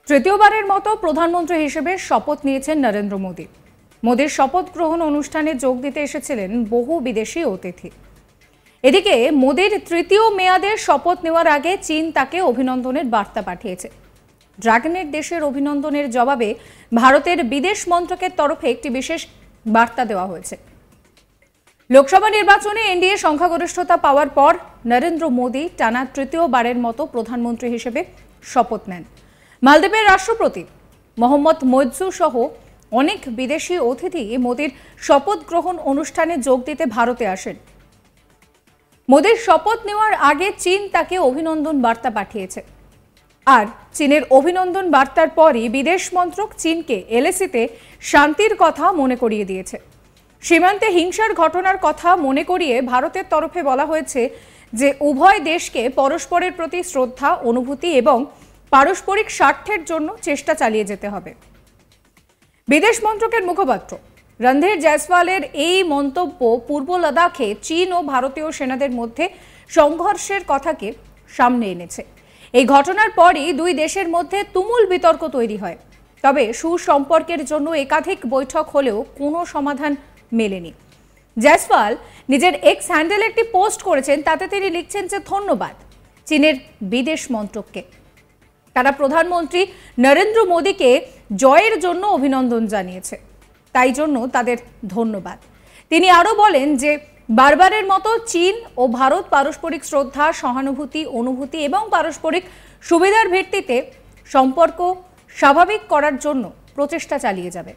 তৃতীয়বারের মতো প্রধানমন্ত্রী হিসেবে শপথ নিয়েছেন নরেন্দ্র মোদী। মোদীর শপথ গ্রহণ অনুষ্ঠানে যোগ দিতে এসেছিলেন বহু বিদেশি অতিথি। এদিকে মোদীর তৃতীয় মেয়াদের শপথ নেওয়ার আগে চীন তাকে অভিনন্দনের বার্তা পাঠিয়েছে। ড্রাগনের দেশের অভিনন্দনের জবাবে ভারতের বিদেশ মন্ত্রকের তরফে একটি বিশেষ বার্তা দেওয়া হয়েছে। লোকসভা নির্বাচনে এনডিএ সংখ্যাগরিষ্ঠতা পাওয়ার পর নরেন্দ্র মোদী টানা তৃতীয়বারের মতো প্রধানমন্ত্রী হিসেবে শপথ নেন। মালদ্বীপের রাষ্ট্রপতি মোহাম্মদ মইজু সহ অনেক বিদেশি অতিথি মোদীর শপথ গ্রহণ অনুষ্ঠানে যোগ দিতে ভারতে আসেন। মোদীর শপথ নেওয়ার আগে চীন তাকে অভিনন্দন বার্তা পাঠিয়েছে। আর চীনের অভিনন্দন বার্তার পরই বিদেশ মন্ত্রক চীনকে এলএসিতে শান্তির কথা মনে করিয়ে দিয়েছে। সীমান্তে হিংসার ঘটনার কথা মনে করিয়ে ভারতের তরফে বলা হয়েছে যে উভয় দেশকে পরস্পরের প্রতি শ্রদ্ধা, অনুভূতি এবং পারস্পরিক স্বার্থের জন্য চেষ্টা চালিয়ে যেতে হবে। বিদেশ মন্ত্রকের মুখপাত্র রণধীর জয়সওয়ালের এই মন্তব্য পূর্ব লাদাখে চীন ও ভারতীয় সেনাদের মধ্যে সংঘর্ষের কথাকে সামনে এনেছে। এই ঘটনার পরই দুই দেশের মধ্যে তুমুল বিতর্ক তৈরি হয়। তবে সুসম্পর্কের জন্য একাধিক বৈঠক হলেও কোনো সমাধান মেলেনি। জয়সওয়াল নিজের এক্স হ্যান্ডেলে একটি পোস্ট করেছেন, তাতে তিনি লিখছেন যে ধন্যবাদ চীনের বিদেশ মন্ত্রককে। তারা প্রধানমন্ত্রী নরেন্দ্র মোদীকে জয়ের জন্য অভিনন্দন জানিয়েছে, তাই জন্য তাদের ধন্যবাদ। তিনি আরও বলেন যে বারবারের মতো চীন ও ভারত পারস্পরিক শ্রদ্ধা, সহানুভূতি, অনুভূতি এবং পারস্পরিক সুবিধার ভিত্তিতে সম্পর্ক স্বাভাবিক করার জন্য প্রচেষ্টা চালিয়ে যাবে।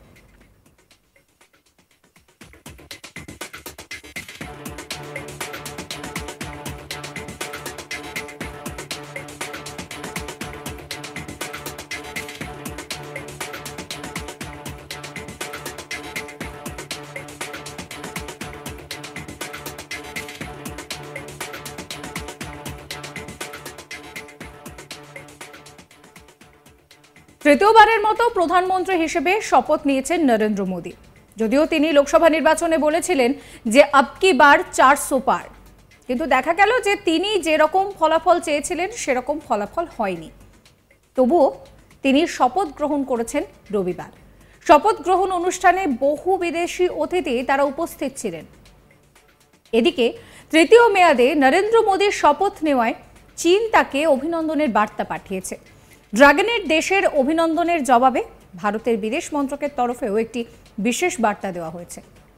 তৃতীয়বারের মতো প্রধানমন্ত্রী হিসেবে শপথ নিয়েছেন নরেন্দ্র মোদী। যদিও তিনি লোকসভা নির্বাচনে বলেছিলেন যে আব কি বার 400 পার, কিন্তু দেখা গেল যে তিনি যেরকম ফলাফল চেয়েছিলেন সেরকম ফলাফল হয়নি। তবুও তিনি শপথ গ্রহণ করেছেন রবিবার। শপথ গ্রহণ অনুষ্ঠানে বহু বিদেশি অতিথি তারা উপস্থিত ছিলেন। এদিকে তৃতীয় মেয়াদে নরেন্দ্র মোদীর শপথ নেওয়ায় চীন তাকে অভিনন্দনের বার্তা পাঠিয়েছে। ড্রাগনের দেশের অভিনন্দনের জবাবে ভারতের বিদেশ মন্ত্রকের তরফেও একটি বিশেষ বার্তা দেওয়া হয়েছে।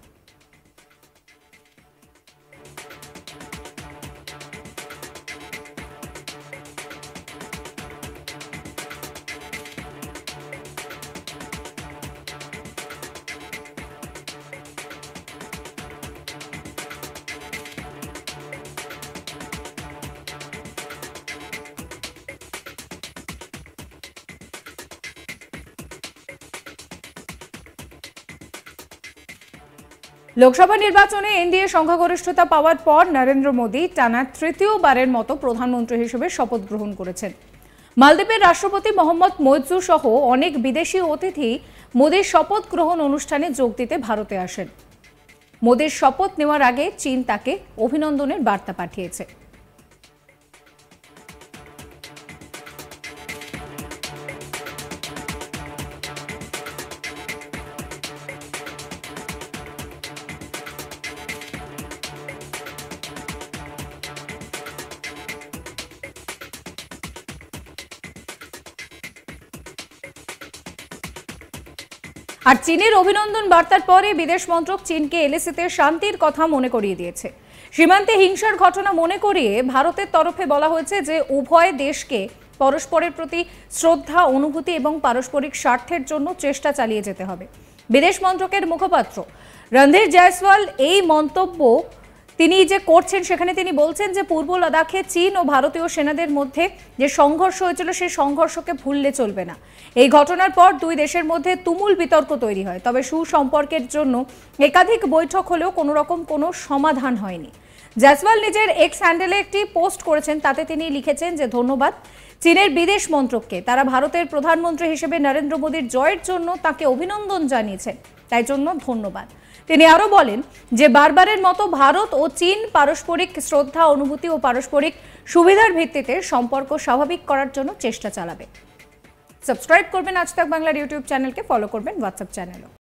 লোকসভা নির্বাচনে এনডিএ সংখ্যাগরিষ্ঠতা পাওয়ার পর নরেন্দ্র মোদী টানা তৃতীয়বারের মতো প্রধানমন্ত্রী হিসেবে শপথ গ্রহণ করেছেন। মালদ্বীপের রাষ্ট্রপতি মোহাম্মদ মইজু সহ অনেক বিদেশি অতিথি মোদীর শপথ গ্রহণ অনুষ্ঠানে যোগ দিতে ভারতে আসেন। মোদীর শপথ নেওয়ার আগে চীন তাকে অভিনন্দনের বার্তা পাঠিয়েছে। আর চীনের অভিনন্দন বার্তার পরে বিদেশ মন্ত্রক চীনকে এলএসিতে শান্তির কথা মনে করিয়ে দিয়েছে। সীমান্তে হিংসার ঘটনা মনে করিয়ে ভারতের তরফে বলা হয়েছে যে উভয় দেশকে পরস্পরের প্রতি শ্রদ্ধা, অনুভূতি এবং পারস্পরিক স্বার্থের জন্য চেষ্টা চালিয়ে যেতে হবে। বিদেশ মন্ত্রকের মুখপাত্র রণধীর জয়সওয়াল এই মন্তব্য তিনি যে করছেন সেখানে তিনি বলছেন যে পূর্ব লাদাখে চীন ও ভারতীয় সেনাদের মধ্যে যে সংঘর্ষ হয়েছিল সেই সংঘর্ষকে ভুললে চলবে না। এই ঘটনার পর দুই দেশের মধ্যে তুমুল বিতর্ক তৈরি হয়। তবে সুসম্পর্কের জন্য একাধিক বৈঠক হলেও কোনো রকম কোনো সমাধান হয়নি। জয়সওয়াল নিজের এক্স হ্যান্ডেলে একটি পোস্ট করেছেন, তাতে তিনি লিখেছেন যে ধন্যবাদ চীনের বিদেশ মন্ত্রককে। তারা ভারতের প্রধানমন্ত্রী হিসেবে নরেন্দ্র মোদীর জয়ের জন্য তাকে অভিনন্দন জানিয়েছেন, তাই জন্য ধন্যবাদ। তিনি আরো বলেন যে বারবারের মতো ভারত ও চীন পারস্পরিক শ্রদ্ধা, অনুভূতি ও পারস্পরিক সুবিধার ভিত্তিতে সম্পর্ক স্বাভাবিক করার জন্য চেষ্টা চালাবে। সাবস্ক্রাইব করবেন আজ তাক বাংলার ইউটিউব চ্যানেলকে, ফলো করবেন হোয়াটসঅ্যাপ চ্যানেলও।